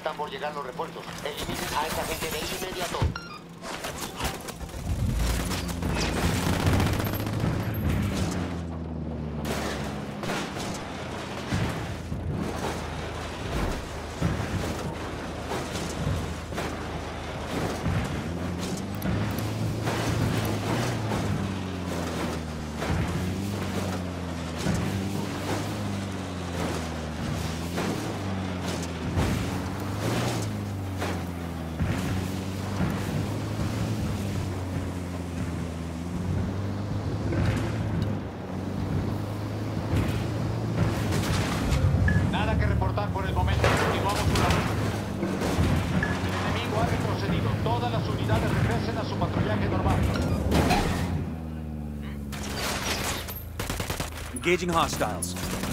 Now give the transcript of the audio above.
Están por llegar los refuerzos. Eliminen a esa gente de inmediato. Nada que reportar por el momento. Continuamos una ruta. El enemigo ha retrocedido. Todas las unidades regresen a su patrullaje normal. Engaging hostiles.